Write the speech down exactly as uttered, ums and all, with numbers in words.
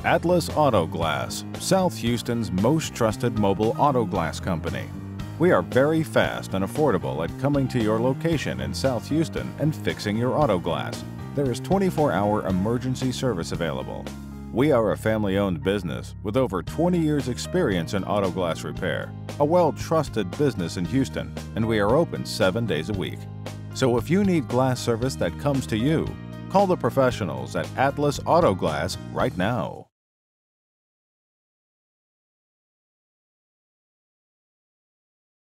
Atlas Auto Glass, South Houston's most trusted mobile auto glass company. We are very fast and affordable at coming to your location in South Houston and fixing your auto glass. There is twenty-four hour emergency service available. We are a family-owned business with over twenty years experience in auto glass repair, a well-trusted business in Houston, and we are open seven days a week. So if you need glass service that comes to you, call the professionals at Atlas Auto Glass right now.